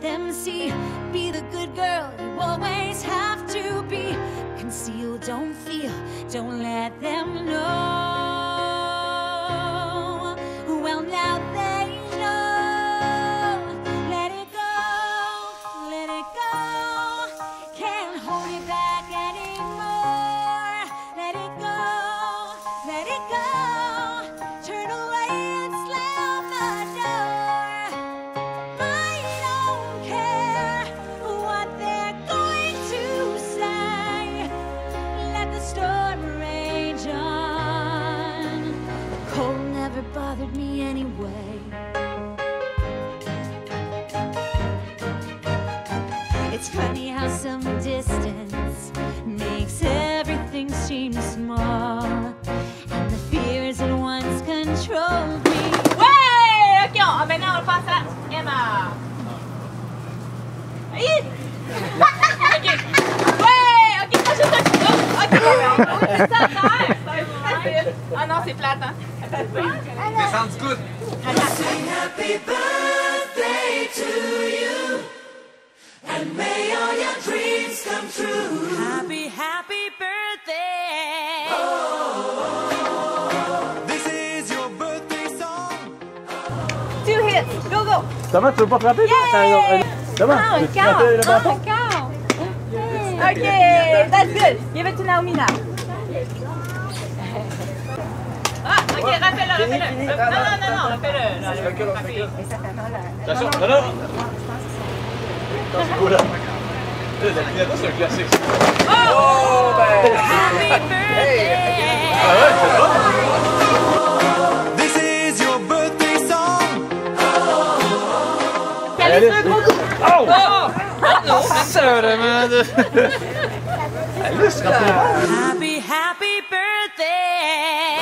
them see. Be the good girl you always have to be. Conceal, don't feel, don't let them know. Well, now they know. Let it go, let it go. Can't hold it back anymore. Let it go, let it go. Turn away and slam the door. I don't care what they're going to say. Let the storm rage on. The cold never bothered me anyway. It's funny how some distance makes everything seem small, and the fears that once controlled me. Ouais! Ok, maintenant on passe à Emma. Aïe! Ok. Ouais! Ok, pas juste un coup. Ok, c'est ça, ah non, c'est plate, hein? Descends du coude. Sing happy birthday to you, and may all your dreams come true. Happy, happy birthday. This is your birthday song. 2 hits, go go! Thomas, tu veux pas frapper? Thomas, Ah, un tu veux quart! frapper le bâton? Un quart! Ok, that's good. Give it to Naomi now. Ah, ok, rappelle-le, rappelle-le. Non, rappelle-le. Attention, non, non! C'est cool là. La pinata, c'est un classique. Oh! Happy birthday. Ah ouais, c'est bon! This is your birthday song. Allez, un gros coup. Oh! Sérieusement! Allez, c'est Happy, happy birthday.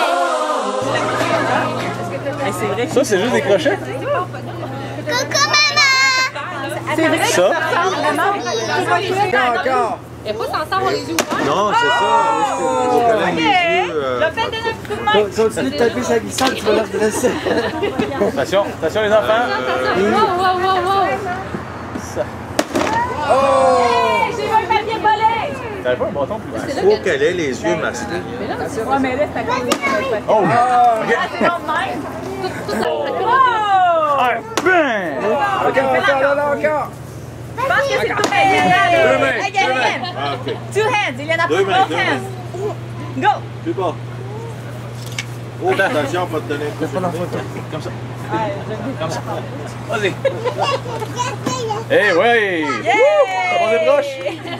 ça, c'est juste des crochets? Coucou maman. C'est vrai que Ça? ça ressemble vraiment. Encore. Et pas sans savoir les yeux ouverts. Non, c'est ça. Je connais les yeux. Le fait de donner un petit coup de main. Continue de taper sa glissade, tu vas leur dresser. Attention, attention les enfants! Wow. Ça. Hey, j'ai eu un papier volé. T'avais pas un bâton plus grand? Faut qu'elle ait les yeux masqués. Ouais, mais là, c'est à cause de ça. Oh! Ah, c'est bon de même. Oh! Ah, ben! Encore. Je pense que c'est tout égal. Deux mains. Ah, ok. 2 hands. Il y en a Deux plus mains, both deux hands. Go. Plus bas. Oh, attention, on va te donner un coup. Comme ça. Comme ça. Vas-y. Eh ouais! On est proche!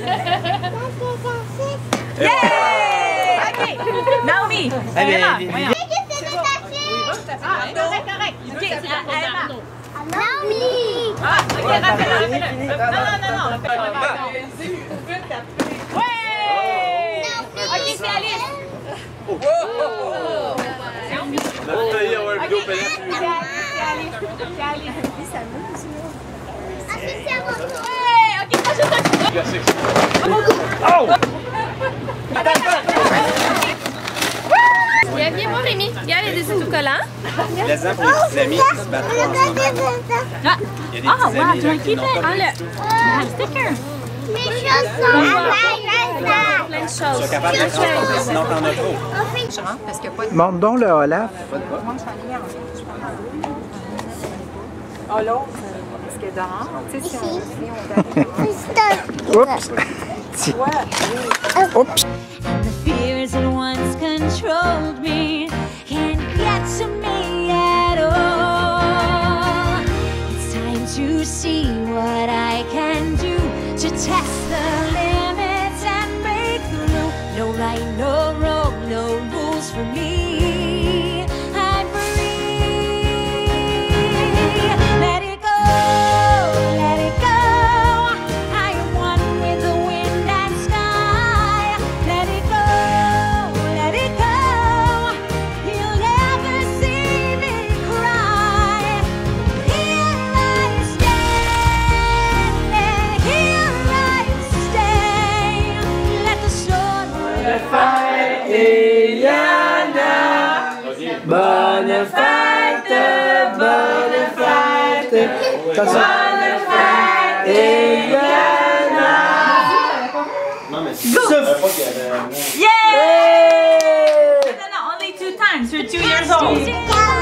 Yay! OK. Naomi. Allez, Emma, allez, voyons. Ah, correct. OK, c'est à Emma. Naomi. Ah, OK, rappelle-le. Non, rappelle-le. Ouais! OK, c'est Alice. On a failli avoir un vidéo C'est Alice. Ouais! OK, pas juste un coup. Classique. Oh! Viens voir Rémi, regarde, il y a des autocollants. Plaisant pour les petits amis qui se battent ensemble. Il y a des petits amis là, qui n'ont pas Ah, le sticker. Plein de Ils choses. sont capables de transporter, sinon t'en as trop. Montre donc le Olaf. Oh, l'autre, parce que dehors, tu sais, si on Oups! Oups! And the fears that once controlled me can't get to me at all. It's time to see what I can do to test the limits and break through. No right, no wrong, no rules for me. I'm free. Let it go, let it go. I am one with the wind and sky. Let it go, let it go. You'll never see me cry. Here I stand, here I stay. Let the storm Eliana, bonne fête, bonne fête, bonne fête. Eliana. Non, mais Go! c'est Yay! No, only 2 times. You're 2 years old.